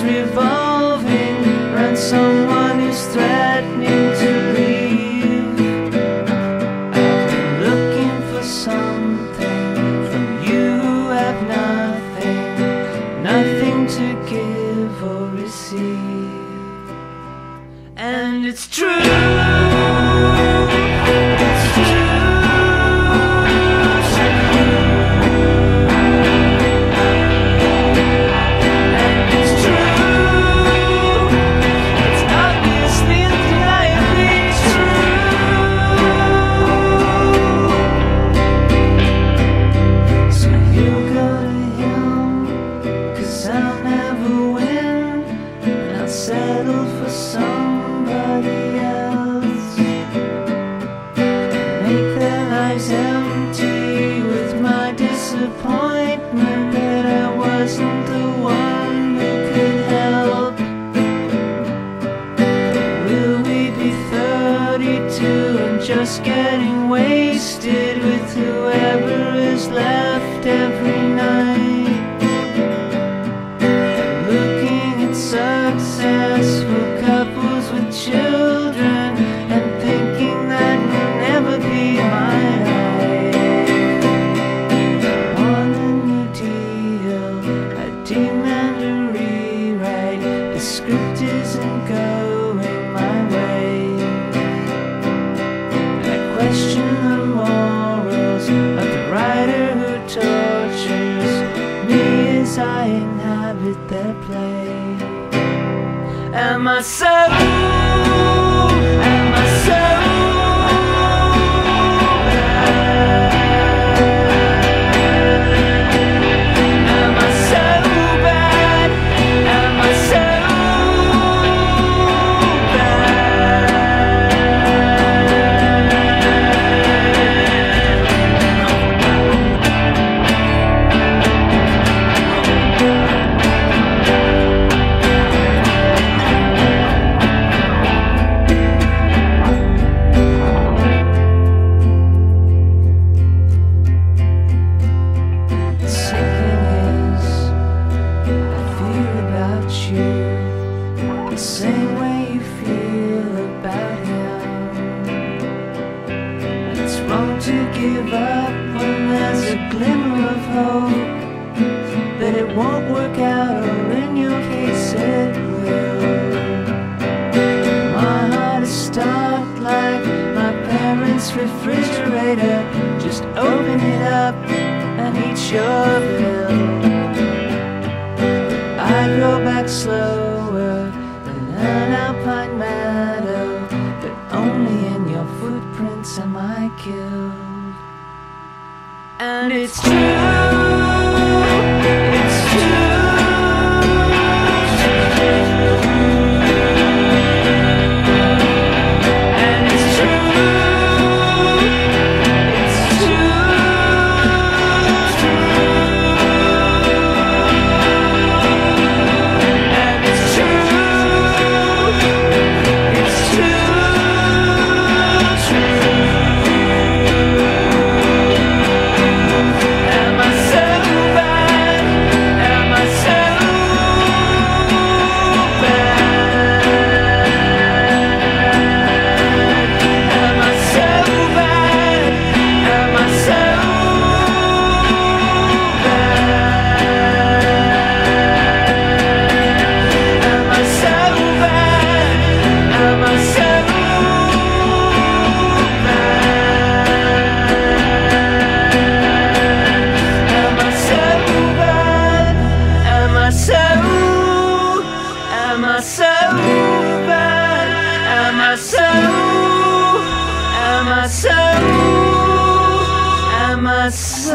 revolving around someone who's threatening to leave. I've been looking for something from you who have nothing, nothing to give or receive. And it's true, it's true. Settle for somebody else, make their lives empty with my disappointment that I wasn't the one who could help. Will we be 32 and just getting wasted with whoever is left every night? Successful couples with children and thinking that will never be my life. Want a new deal, I demand a rewrite. The script isn't going my way. I question the morals of the writer who tortures me as I inhabit their play. Am I so? Am I so bad? Am I so bad? Am I so the same way you feel about him? It's wrong to give up when there's a glimmer of hope that it won't work out, or in your case it will. My heart is stopped like my parents' refrigerator. Just open it up and eat your bill. I go back slower than an alpine meadow, but only in your footprints am I killed. And it's true, it's true. Am I so bad? Am I so? Am I so? Am I so?